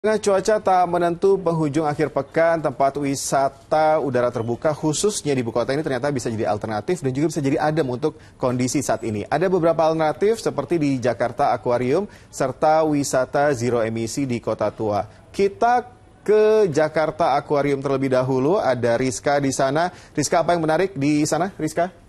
Tengah cuaca tak menentu penghujung akhir pekan, tempat wisata udara terbuka khususnya di ibu kota ini ternyata bisa jadi alternatif dan juga bisa jadi adem untuk kondisi saat ini. Ada beberapa alternatif seperti di Jakarta Aquarium serta wisata zero emisi di Kota Tua. Kita ke Jakarta Aquarium terlebih dahulu, ada Rizka di sana. Rizka, apa yang menarik di sana, Rizka?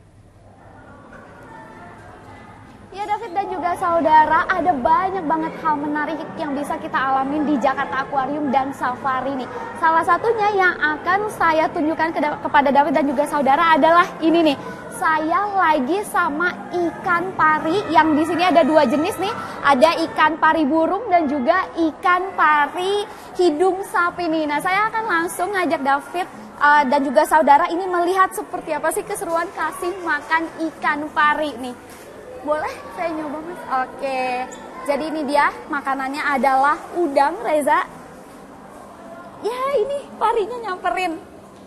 Ya David dan juga saudara, ada banyak banget hal menarik yang bisa kita alamin di Jakarta Aquarium dan Safari nih. Salah satunya yang akan saya tunjukkan kepada David dan juga saudara adalah ini nih. Saya lagi sama ikan pari yang di sini ada dua jenis nih. Ada ikan pari burung dan juga ikan pari hidung sapi nih. Nah, saya akan langsung ngajak David dan juga saudara ini melihat seperti apa sih keseruan kasih makan ikan pari nih. Boleh saya nyoba mas? Oke, jadi ini dia makanannya adalah udang Reza. Ya ini parinya nyamperin.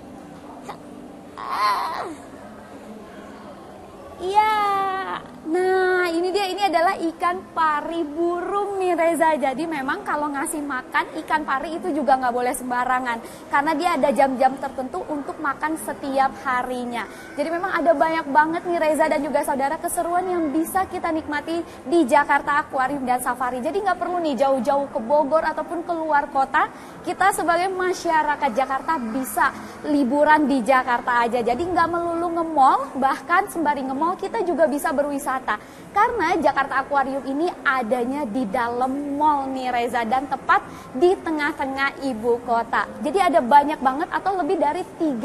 Iya, nah ini dia, ini adalah ikan pari burung nih Reza. Jadi memang kalau ngasih makan ikan pari itu juga nggak boleh sembarangan. Karena dia ada jam-jam tertentu untuk makan setiap harinya. Jadi memang ada banyak banget nih Reza dan juga saudara keseruan yang bisa kita nikmati di Jakarta Aquarium dan Safari. Jadi nggak perlu nih jauh-jauh ke Bogor ataupun keluar kota. Kita sebagai masyarakat Jakarta bisa liburan di Jakarta aja. Jadi nggak melulu nge-mall, bahkan sembari nge-mall kita juga bisa berwisata karena Jakarta Aquarium ini adanya di dalam mall nih Reza dan tepat di tengah-tengah ibu kota. Jadi ada banyak banget atau lebih dari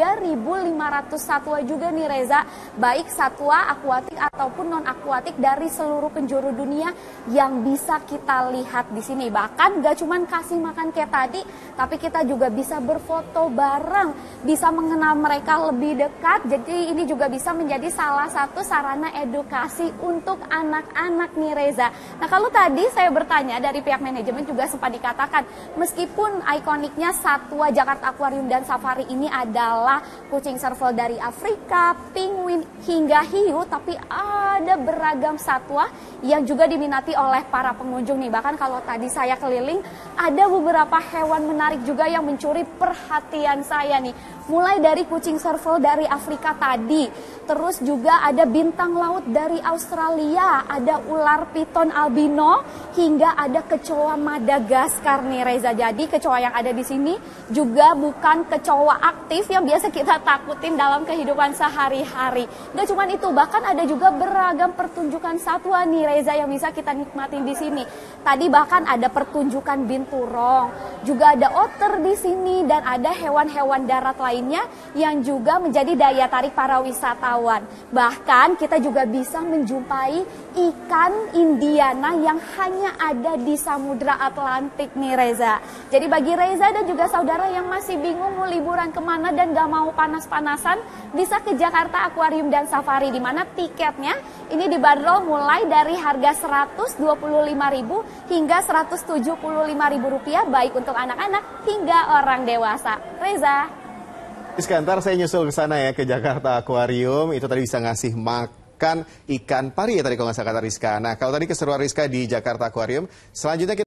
3.500 satwa juga nih Reza, baik satwa akuatik ataupun non akuatik dari seluruh penjuru dunia yang bisa kita lihat di sini. Bahkan gak cuman kasih makan kayak tadi, tapi kita juga bisa berfoto bareng, bisa mengenal mereka lebih dekat. Jadi ini juga bisa menjadi salah satu sarana edukasi untuk anak-anak nih Reza. Nah kalau tadi saya bertanya dari pihak manajemen juga sempat dikatakan meskipun ikoniknya satwa Jakarta Aquarium dan Safari ini adalah kucing serval dari Afrika, penguin hingga hiu, tapi ada beragam satwa yang juga diminati oleh para pengunjung nih. Bahkan kalau tadi saya keliling ada beberapa hewan menarik juga yang mencuri perhatian saya nih. Mulai dari kucing serval dari Afrika tadi, terus juga ada bintang laut dari Australia, ada ular piton albino, hingga ada kecoa Madagaskar nih Reza. Jadi kecoa yang ada di sini juga bukan kecoa aktif yang biasa kita takutin dalam kehidupan sehari-hari. Gak cuma itu, bahkan ada juga beragam pertunjukan satwa nih Reza yang bisa kita nikmatin di sini. Tadi bahkan ada pertunjukan binturong, juga ada otter di sini dan ada hewan-hewan darat lainnya yang juga menjadi daya tarik para wisatawan. Bahkan kita juga bisa menjumpai ikan Indiana yang hanya ada di Samudra Atlantik nih Reza. Jadi bagi Reza dan juga saudara yang masih bingung mau liburan kemana dan gak mau panas-panasan, bisa ke Jakarta Aquarium dan Safari, di mana tiketnya ini dibanderol mulai dari harga Rp125.000 hingga Rp175.000 baik untuk anak-anak hingga orang dewasa. Reza. Rizka, ntar saya nyusul ke sana ya, ke Jakarta Aquarium. Itu tadi bisa ngasih makan ikan pari ya tadi kalau nggak salah kata Rizka. Nah, kalau tadi keseruan Rizka di Jakarta Aquarium, selanjutnya kita